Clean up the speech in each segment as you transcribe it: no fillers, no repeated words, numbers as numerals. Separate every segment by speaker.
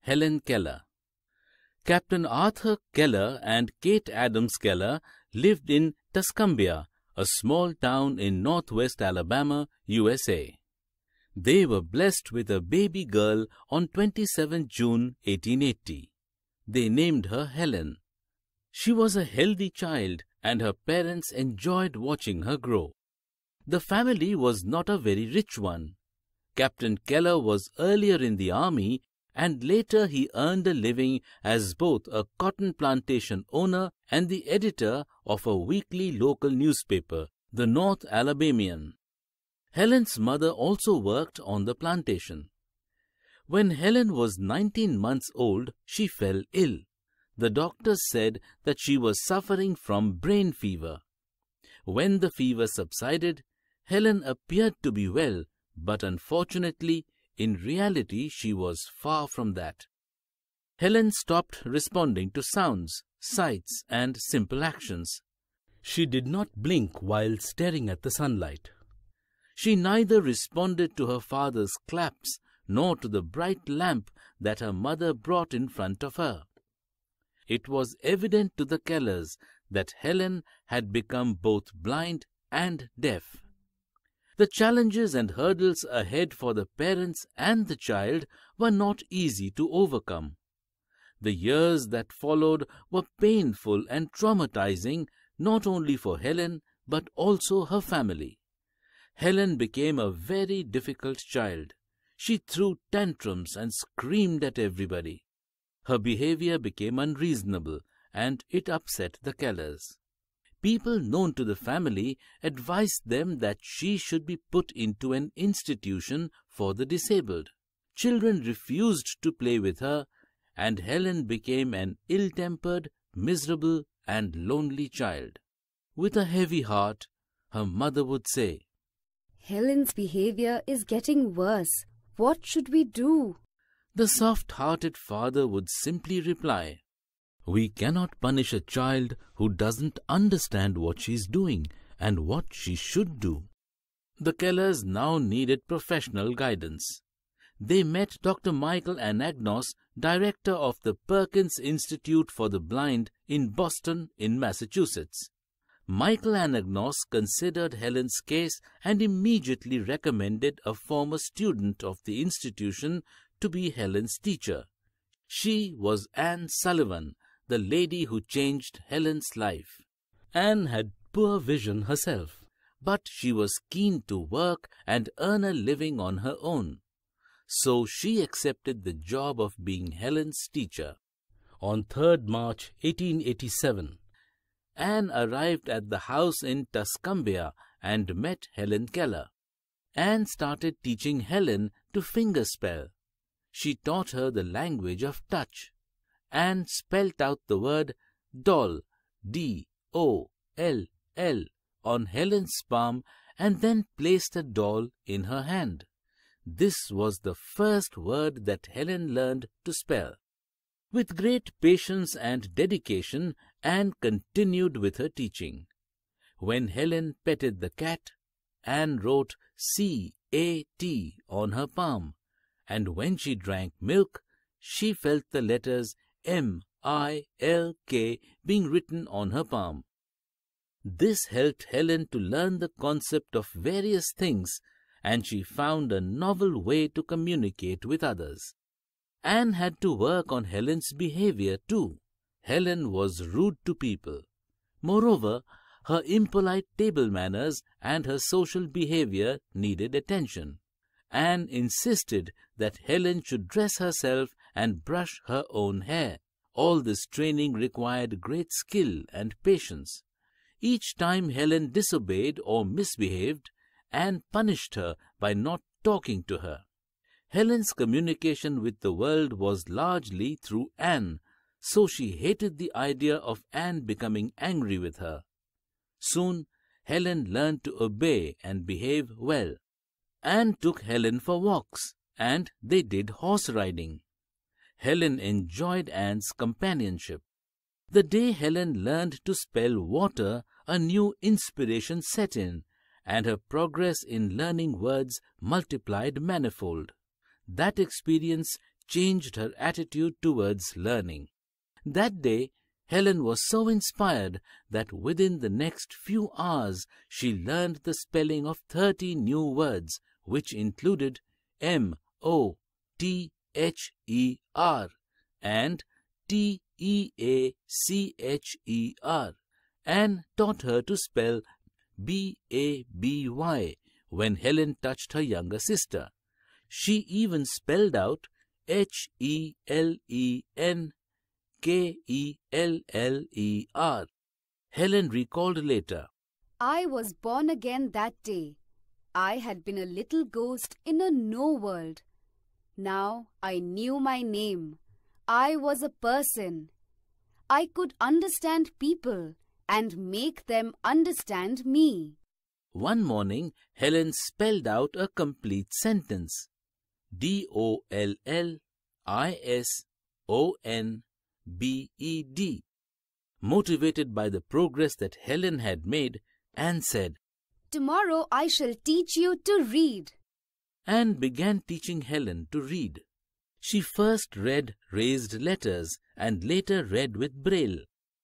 Speaker 1: Helen Keller. Captain Arthur Keller and Kate Adams Keller lived in Tuscumbia, a small town in northwest Alabama, USA. They were blessed with a baby girl on 27 June 1880. They named her Helen. She was a healthy child and her parents enjoyed watching her grow. The family was not a very rich one. Captain Keller was earlier in the army and later he earned a living as both a cotton plantation owner and the editor of a weekly local newspaper, the North Alabamian. Helen's mother also worked on the plantation. When Helen was 19 months old, she fell ill. The doctors said that she was suffering from brain fever. When the fever subsided, Helen appeared to be well, but unfortunately, in reality, she was far from that. Helen stopped responding to sounds, sights, and simple actions. She did not blink while staring at the sunlight. She neither responded to her father's claps nor to the bright lamp that her mother brought in front of her. It was evident to the Kellers that Helen had become both blind and deaf. The challenges and hurdles ahead for the parents and the child were not easy to overcome. The years that followed were painful and traumatizing not only for Helen but also her family. Helen became a very difficult child. She threw tantrums and screamed at everybody. Her behavior became unreasonable and it upset the Kellers. People known to the family advised them that she should be put into an institution for the disabled. Children refused to play with her, and Helen became an ill-tempered, miserable, and lonely child. With a heavy heart, her mother would say,
Speaker 2: "Helen's behavior is getting worse. What should we do?"
Speaker 1: The soft-hearted father would simply reply, "We cannot punish a child who doesn't understand what she's doing and what she should do." The Kellers now needed professional guidance. They met Dr. Michael Anagnos, director of the Perkins Institute for the Blind in Boston, in Massachusetts. Michael Anagnos considered Helen's case and immediately recommended a former student of the institution to be Helen's teacher. She was Anne Sullivan, the lady who changed Helen's life. Anne had poor vision herself, but she was keen to work and earn a living on her own. So she accepted the job of being Helen's teacher. On 3rd March 1887, Anne arrived at the house in Tuscumbia and met Helen Keller. Anne started teaching Helen to fingerspell. She taught her the language of touch. Anne spelt out the word doll, D-O-L-L, on Helen's palm and then placed a doll in her hand. This was the first word that Helen learned to spell. With great patience and dedication, Anne continued with her teaching. When Helen petted the cat, Anne wrote C-A-T on her palm, and when she drank milk, she felt the letters M-I-L-K being written on her palm. This helped Helen to learn the concept of various things, and she found a novel way to communicate with others. Anne had to work on Helen's behavior too. Helen was rude to people. Moreover, her impolite table manners and her social behavior needed attention. Anne insisted that Helen should dress herself and brush her own hair. All this training required great skill and patience. Each time Helen disobeyed or misbehaved, Anne punished her by not talking to her. Helen's communication with the world was largely through Anne, so she hated the idea of Anne becoming angry with her. Soon, Helen learned to obey and behave well. Anne took Helen for walks, and they did horse riding. Helen enjoyed Anne's companionship. The day Helen learned to spell water, a new inspiration set in, and her progress in learning words multiplied manifold. That experience changed her attitude towards learning. That day, Helen was so inspired that within the next few hours she learned the spelling of 30 new words, which included M-O-T-H-E-R and T-E-A-C-H-E-R, and taught her to spell B-A-B-Y when Helen touched her younger sister. She even spelled out H-E-L-E-N-K-E-L-L-E-R. Helen recalled later,
Speaker 2: I was born again that day. I had been a little ghost in a no world. Now I knew my name. I was a person. I could understand people and make them understand me.
Speaker 1: One morning, Helen spelled out a complete sentence. D-O-L-L-I-S-O-N-B-E-D. Motivated by the progress that Helen had made, Anne said,
Speaker 2: Tomorrow I shall teach you to read.
Speaker 1: Anne began teaching Helen to read. She first read raised letters and later read with Braille.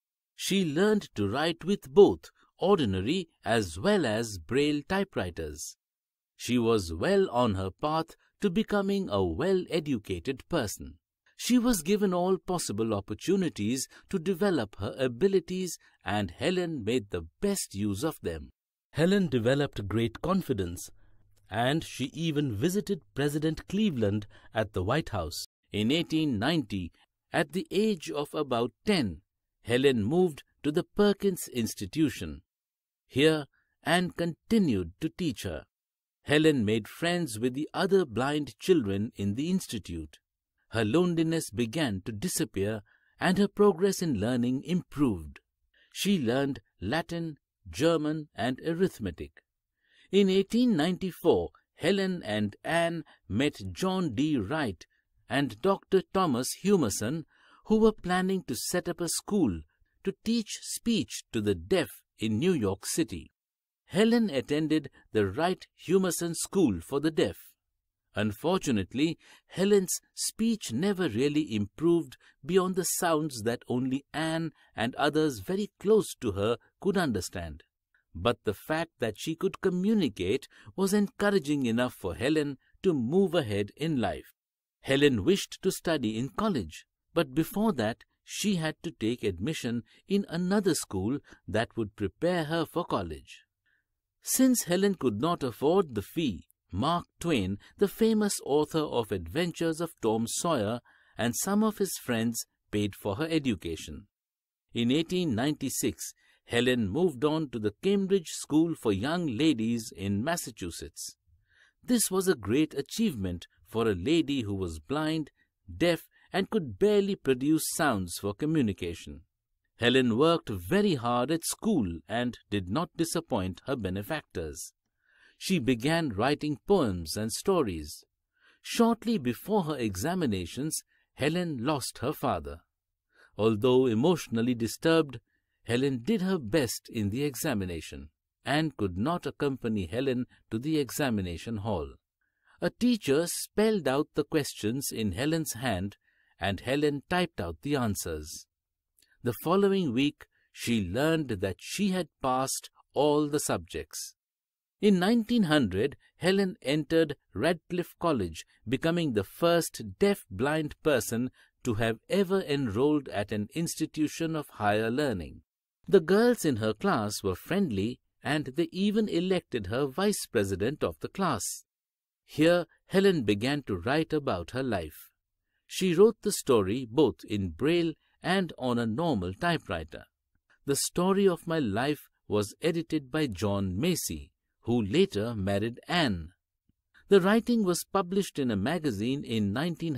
Speaker 1: She learned to write with both ordinary as well as Braille typewriters. She was well on her path to becoming a well-educated person. She was given all possible opportunities to develop her abilities, and Helen made the best use of them. Helen developed great confidence, and she even visited President Cleveland at the White House. In 1890, at the age of about 10, Helen moved to the Perkins Institution. Here, Anne continued to teach her. Helen made friends with the other blind children in the institute. Her loneliness began to disappear and her progress in learning improved. She learned Latin, German, and arithmetic. In 1894, Helen and Anne met John D. Wright and Dr. Thomas Humason, who were planning to set up a school to teach speech to the deaf in New York City. Helen attended the Wright-Humason School for the Deaf. Unfortunately, Helen's speech never really improved beyond the sounds that only Anne and others very close to her could understand. But the fact that she could communicate was encouraging enough for Helen to move ahead in life. Helen wished to study in college, but before that, she had to take admission in another school that would prepare her for college. Since Helen could not afford the fee, Mark Twain, the famous author of Adventures of Tom Sawyer, and some of his friends paid for her education. In 1896, Helen moved on to the Cambridge School for Young Ladies in Massachusetts. This was a great achievement for a lady who was blind, deaf, and could barely produce sounds for communication. Helen worked very hard at school and did not disappoint her benefactors. She began writing poems and stories. Shortly before her examinations, Helen lost her father. Although emotionally disturbed, Helen did her best in the examination and could not accompany Helen to the examination hall. A teacher spelled out the questions in Helen's hand and Helen typed out the answers. The following week, she learned that she had passed all the subjects. In 1900, Helen entered Radcliffe College, becoming the first deaf-blind person to have ever enrolled at an institution of higher learning. The girls in her class were friendly, and they even elected her vice president of the class. Here, Helen began to write about her life. She wrote the story both in Braille and on a normal typewriter. The Story of My Life was edited by John Macy, who later married Anne. The writing was published in a magazine in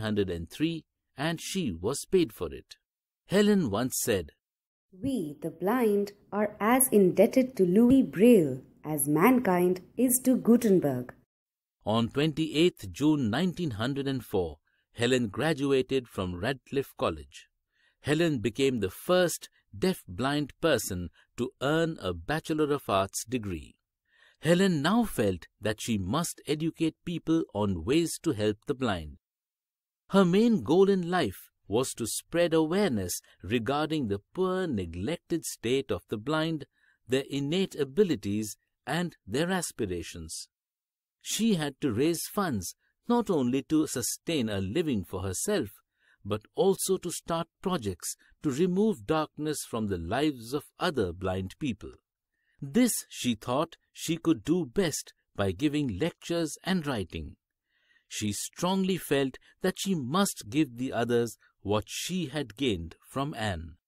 Speaker 1: 1903, and she was paid for it. Helen once said,
Speaker 2: We, the blind, are as indebted to Louis Braille as mankind is to Gutenberg.
Speaker 1: On 28th June 1904, Helen graduated from Radcliffe College. Helen became the first deaf-blind person to earn a Bachelor of Arts degree. Helen now felt that she must educate people on ways to help the blind. Her main goal in life was to spread awareness regarding the poor, neglected state of the blind, their innate abilities, and their aspirations. She had to raise funds not only to sustain a living for herself, but also to start projects to remove darkness from the lives of other blind people. This, she thought, she could do best by giving lectures and writing. She strongly felt that she must give the others what she had gained from Anne.